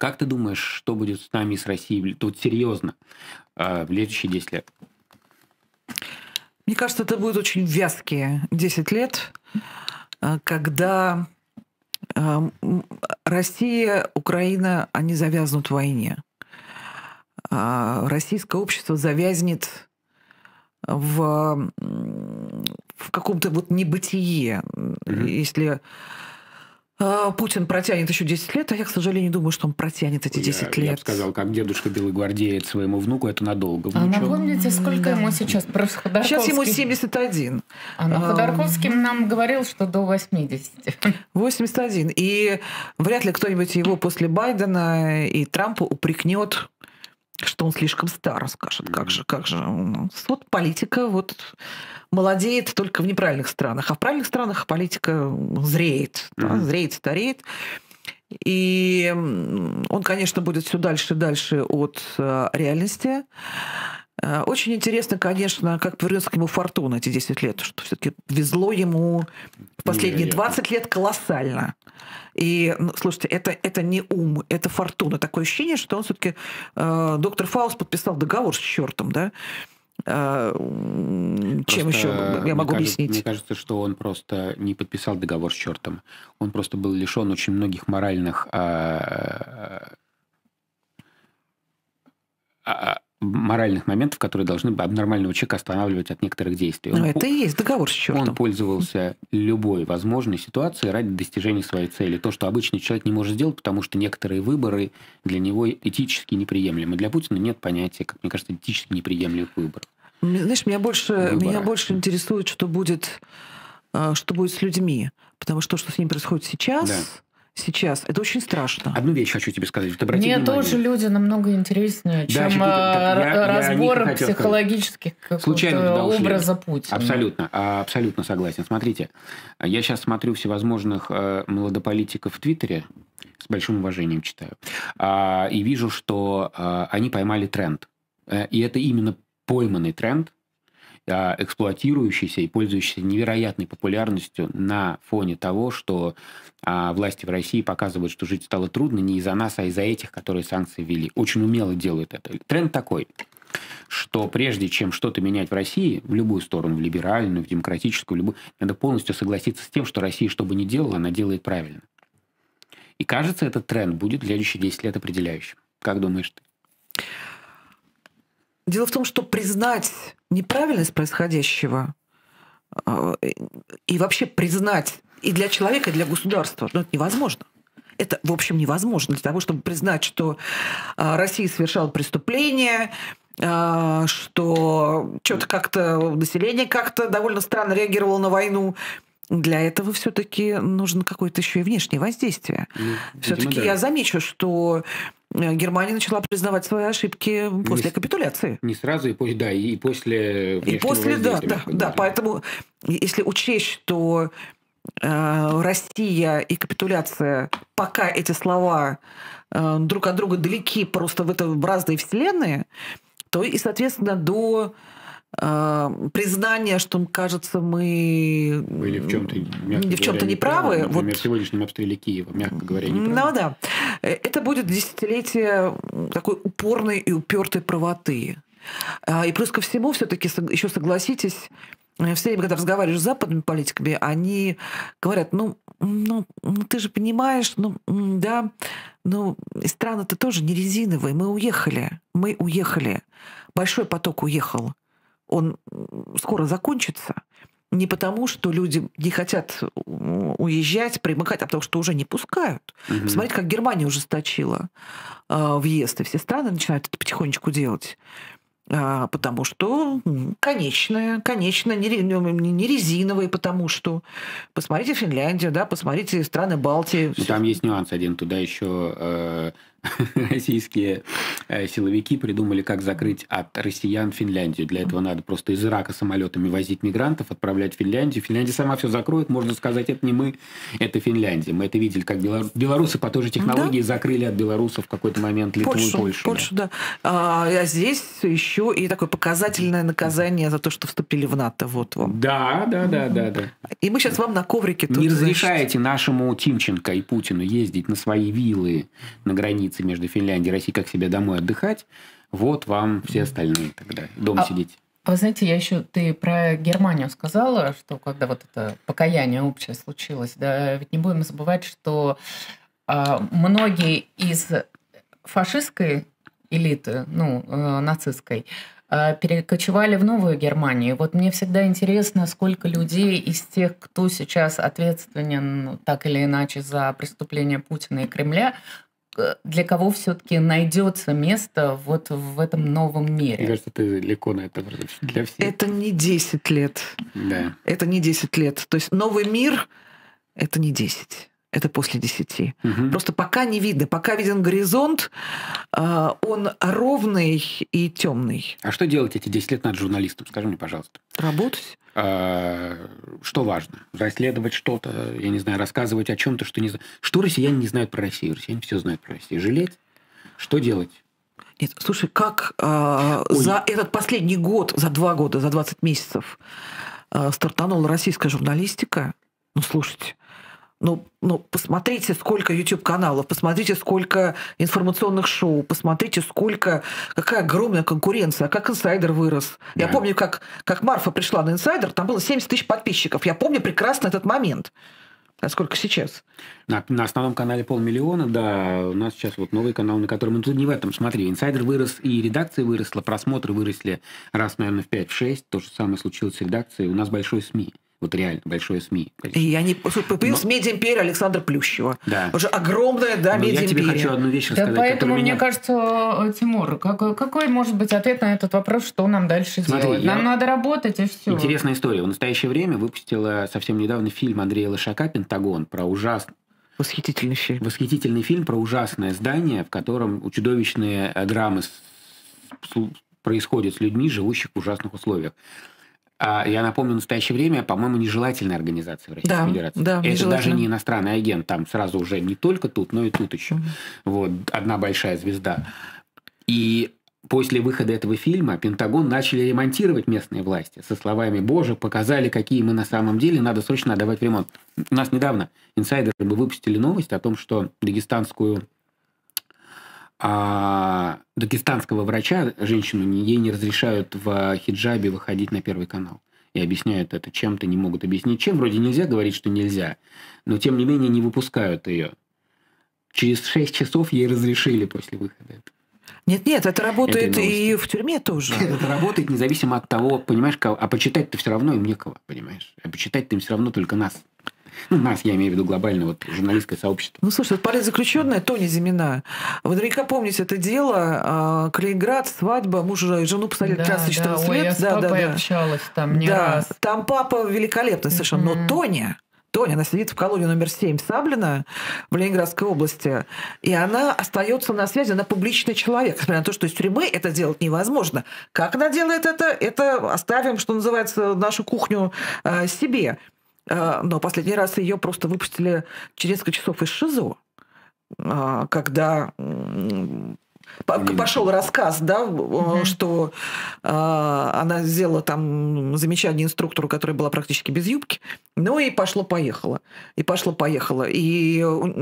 Как ты думаешь, что будет с нами, с Россией, тут серьезно, в следующие 10 лет? Мне кажется, это будет очень вязкие 10 лет, когда Россия, Украина, они завязнут в войне. Российское общество завязнет в каком-то вот небытие. Если Путин протянет еще 10 лет, а я, к сожалению, думаю, что он протянет эти 10 лет. Я бы сказал, как дедушка белогвардеец своему внуку, это надолго. А напомните, сколько ему сейчас? Просто Ходорковский... Сейчас ему 71. Ходорковский нам говорил, что до 80. 81. И вряд ли кто-нибудь его после Байдена и Трампа упрекнет, что он слишком стар, скажет. Как же. Вот политика молодеет только в неправильных странах. А в правильных странах политика зреет. Зреет, стареет. И он, конечно, будет все дальше и дальше от реальности. Очень интересно, конечно, как повернется к нему фортуна эти 10 лет, что все-таки везло ему в последние 20 лет колоссально. И, слушайте, это не ум, это фортуна. Такое ощущение, что он все-таки доктор Фауст подписал договор с чертом, да? Чем еще я могу объяснить? Мне кажется, что он просто не подписал договор с чертом. Он просто был лишен очень многих моральных моментов, которые должны нормального человека останавливать от некоторых действий. Это и есть договор с чертом. Он пользовался любой возможной ситуацией ради достижения своей цели. То, что обычный человек не может сделать, потому что некоторые выборы для него этически неприемлемы. Для Путина нет понятия, как мне кажется, этически неприемлемых выборов. Знаешь, меня больше интересует, что будет с людьми. Потому что то, что с ним происходит сейчас... Да. Сейчас. Это очень страшно. Одну вещь хочу тебе сказать. Мне тоже люди намного интереснее, чем разбор психологических образа Путина. Абсолютно согласен. Смотрите, я сейчас смотрю всевозможных молодополитиков в Твиттере, с большим уважением читаю, и вижу, что они поймали тренд. И это именно пойманный тренд, эксплуатирующийся и пользующийся невероятной популярностью на фоне того, что власти в России показывают, что жить стало трудно не из-за нас, а из-за этих, которые санкции ввели. Очень умело делают это. Тренд такой, что прежде чем что-то менять в России, в любую сторону, в либеральную, в демократическую, любую, надо полностью согласиться с тем, что Россия, что бы ни делала, она делает правильно. И кажется, этот тренд будет в следующие 10 лет определяющим. Как думаешь ты? Дело в том, что признать неправильность происходящего и вообще признать и для человека, и для государства, это невозможно. Это, в общем, невозможно. Для того, чтобы признать, что Россия совершала преступление, что что-то как-то население как-то довольно странно реагировало на войну, для этого все-таки нужно какое-то еще и внешнее воздействие. Все-таки я замечу, что Германия начала признавать свои ошибки после капитуляции. Не сразу, и после внешнего воздействия. Да. Поэтому, если учесть, что Россия и капитуляция, пока эти слова друг от друга далеки, просто в разные вселенные, то и, соответственно, до признание, что, кажется, мы были в чем-то неправы. Например, в сегодняшнем обстреле Киева, мягко говоря, неправы. Да. Это будет десятилетие такой упорной и упертой правоты. И плюс ко всему, все-таки еще согласитесь, все время, когда разговариваешь с западными политиками, они говорят, ты же понимаешь, страны-то тоже не резиновые, мы уехали. Большой поток уехал. Он скоро закончится. Не потому, что люди не хотят уезжать, примыкать, а потому что уже не пускают. Посмотрите, как Германия ужесточила въезд, и все страны начинают это потихонечку делать. Потому что конечное, не резиновые, потому что посмотрите Финляндию, да, посмотрите страны Балтии. Там есть нюанс один, туда еще российские силовики придумали, как закрыть от россиян Финляндию. Для этого надо просто из Ирака самолетами возить мигрантов, отправлять в Финляндию. Финляндия сама все закроет, можно сказать, это не мы, это Финляндия. Мы это видели, как белорусы по той же технологии закрыли от белорусов в какой-то момент Литву и Польшу. Польшу, да. А здесь еще и такое показательное наказание за то, что вступили в НАТО. Вот вам. Да. И мы сейчас вам на коврике тут. Не разрешаете нашему Тимченко и Путину ездить на свои виллы на границе границы между Финляндией и Россией, как себе домой отдыхать, вот вам все остальные тогда. Дома сидите. Вы знаете, ты про Германию сказала, что когда вот это покаяние общее случилось, да, ведь не будем забывать, что многие из фашистской элиты, нацистской, перекочевали в Новую Германию. Вот мне всегда интересно, сколько людей из тех, кто сейчас ответственен так или иначе за преступления Путина и Кремля, для кого все-таки найдется место вот в этом новом мире. Мне кажется, ты далеко на это для всех. Это не 10 лет. Да. Это не 10 лет. То есть новый мир – это не 10. Это после 10. Угу. Просто пока не видно. Пока виден горизонт, он ровный и темный. А что делать эти 10 лет над журналистом? Скажи мне, пожалуйста. Работать. Что важно? Расследовать что-то, я не знаю, рассказывать о чем-то, что не знаю. Что россияне не знают про Россию? Россияне все знают про Россию. Жалеть? Что делать? Нет, слушай, как за этот последний год, за 2 года, за 20 месяцев стартанула российская журналистика. Слушайте, посмотрите, сколько YouTube-каналов, посмотрите, сколько информационных шоу, посмотрите, какая огромная конкуренция, как «Инсайдер» вырос. Да. Я помню, как Марфа пришла на «Инсайдер», там было 70 тысяч подписчиков. Я помню прекрасно этот момент. А сколько сейчас? На основном канале 500 000, да. У нас сейчас вот новый канал, на котором... тут не в этом, смотри. «Инсайдер» вырос, и редакция выросла, просмотры выросли раз, наверное, в 5-6. То же самое случилось с редакцией. У нас большой СМИ. Вот реально, большое СМИ. И появился медиа-империя Александра Плющева. Да. Уже огромная, да, медиа-империя. Я тебе хочу одну вещь рассказать. Да, поэтому, мне кажется, Тимур, какой может быть ответ на этот вопрос, что нам дальше делать? Нам надо работать, и все. Интересная история. В настоящее время выпустила совсем недавно фильм Андрея Лошака «Пентагон» про ужасный... Восхитительный фильм. Восхитительный фильм про ужасное здание, в котором чудовищные драмы происходят с людьми, живущих в ужасных условиях. Я напомню, в настоящее время, по-моему, нежелательная организация в Российской Федерации. Да, это даже не иностранный агент, там сразу уже не только тут, но и тут еще. Вот, одна большая звезда. И после выхода этого фильма Пентагон начали ремонтировать местные власти со словами: «Боже, показали, какие мы на самом деле, надо срочно отдавать в ремонт». У нас недавно инсайдеры бы выпустили новость о том, что дагестанского врача, женщину, ей не разрешают в хиджабе выходить на Первый канал. И объясняют это чем-то, не могут объяснить чем. Вроде нельзя говорить, что нельзя, но тем не менее не выпускают ее. Через 6 часов ей разрешили после выхода этого. Нет, это работает и в тюрьме тоже. Это работает независимо от того, понимаешь, а почитать-то все равно им некого, понимаешь. А почитать-то им все равно только нас. Нас, я имею в виду глобальное журналистское сообщество. Слушай, политзаключенная Тоня Зимина. Вы наверняка помните это дело. Калининград, свадьба, мужа и жену посадили 13-14 лет. Я с папой общалась там не раз. Там папа великолепный совершенно. Но Тоня, она сидит в колонии номер 7 Саблина в Ленинградской области, и она остается на связи, она публичный человек. Несмотря на то, что из тюрьмы это делать невозможно. Как она делает это оставим, что называется, нашу кухню себе. Но последний раз ее просто выпустили через несколько часов из ШИЗО, когда пошел рассказ, что она сделала там замечание инструктору, которая была практически без юбки, и пошло-поехало. И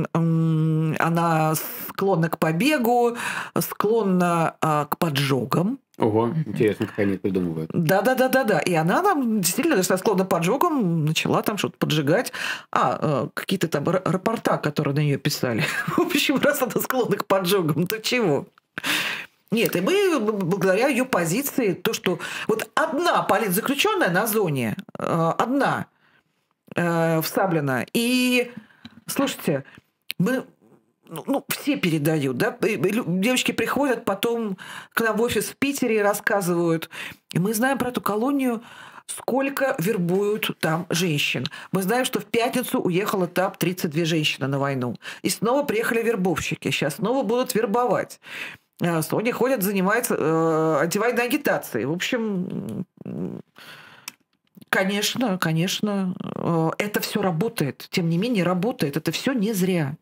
она склонна к побегу, склонна к поджогам. Ого, интересно, как они это придумывают. Да. И она там действительно со склонна к поджогам начала там что-то поджигать. Какие-то там рапорта, которые на нее писали. В общем, раз она склонна к поджогам, то чего? Нет, и мы, благодаря ее позиции, то, что вот одна политзаключенная на зоне, одна в Саблино. И, слушайте, мы... все передают, да? Девочки приходят потом к нам в офис в Питере и рассказывают. И мы знаем про эту колонию, сколько вербуют там женщин. Мы знаем, что в пятницу уехала там 32 женщины на войну. И снова приехали вербовщики. Сейчас снова будут вербовать. Соня ходит, занимается антивоенной агитацией. В общем, конечно, это все работает. Тем не менее, работает. Это все не зря.